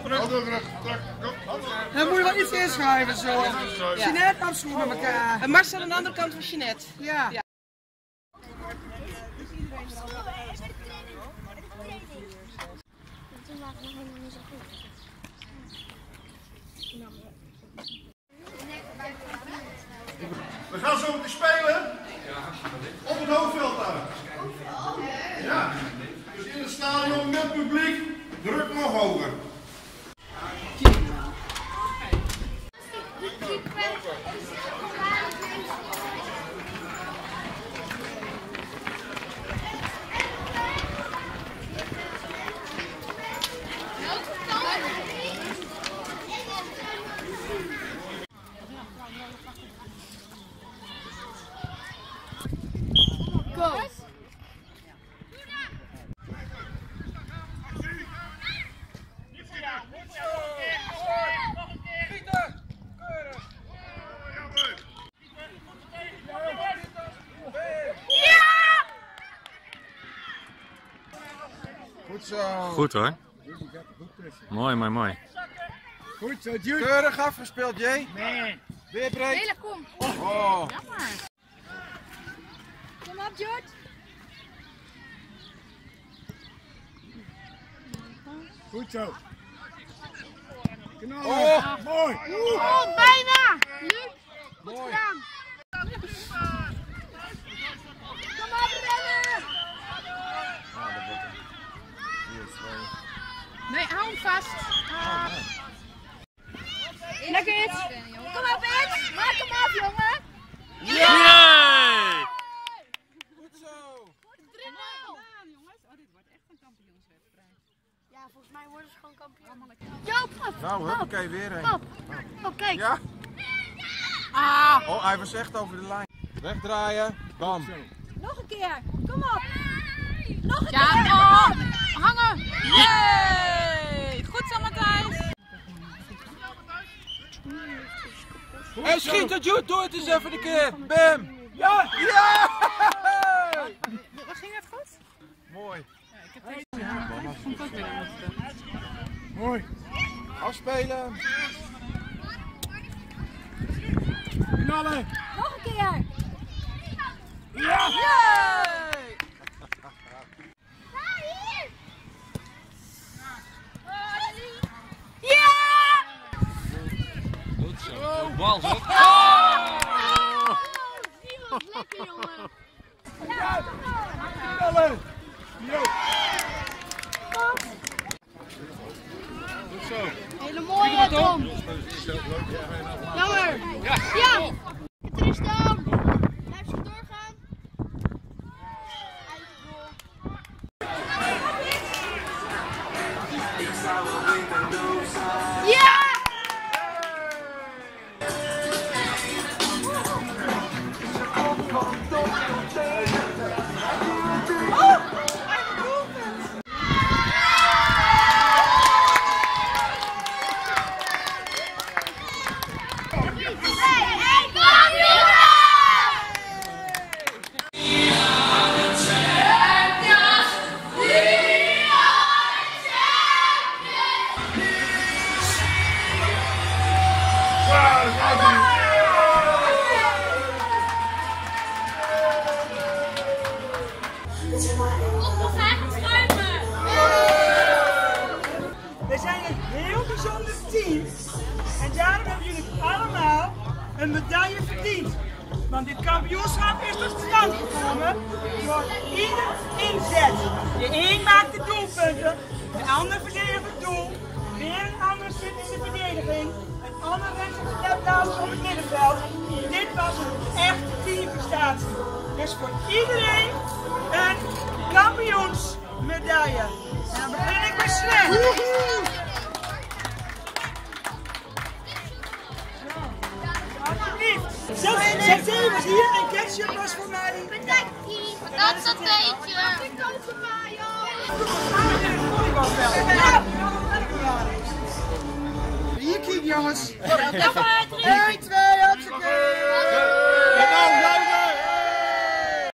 Dan moet je wel iets inschrijven zo. Jeanette afschoenen met elkaar. En Marcel aan de andere kant van Jeanette. Ja. We gaan zo meteen spelen op het hoofdveld daar. Ja, dus in het stadion met publiek, druk nog hoger. Goed zo. Goed hoor. Mooi, mooi, mooi. Goed zo, Jude. Keurig afgespeeld, Jay. Nee. Weer breed. Hele, kom. Oh. Jammer. Kom op, Jude. Goed zo. Knallen. Oh, mooi. Oh, bijna. Luc. Goed Mooi. gedaan. Kom op, rennen. Nee, hou hem vast. Lekker iets. Kom op, iets. Maak hem af, jongen. Yay! Goed zo. 3-0. Jongens, oh, dit wordt echt een kampioenswedstrijd. Ja, volgens mij worden ze gewoon kampioen. Joop, pap. Nou, oké, weer een. Pap. Oh, kijk. Ja. Ah. Oh, hij was echt over de lijn. Wegdraaien. Bam. Nog een keer. Kom op. Nog een keer. Oh. Hangen. Yay. Goed zo, Matthijs. En schiet het, Jude. Doe het eens even een keer. Bam. Ja. Ja. Ging het goed? Mooi. Ja, ik heb deze. Ik vond het ook weer aan het Mooi. Afspelen. Knallen. Nog een keer. Ja. Yay. Ja! Goed zo. Bal zo. Die was lekker, jongen. Knallen. Yo. Goed zo. Hele mooie, Tom. Jammer. Ja. Tristan. Blijf zo doorgaan. Eigen goal. Ja! We zijn een heel bijzonder team en daarom hebben jullie allemaal een medaille verdiend. Want dit kampioenschap is tot stand gekomen door ieder inzet. De een maakt de doelpunten, de ander verdedigt het doel, weer een ander zit in de verdediging, een ander rent op de laptop op het middenveld. Dit was een echte teamprestatie. Dus voor iedereen een kampioensmedaille. En dan begin ik met Sven. Zet was hier en ketchup was voor mij. Bedankt, dat is een beetje. Dat is voor mij, joh. Hier, kijk jongens. 1, 2, 1, 2, hartstikke.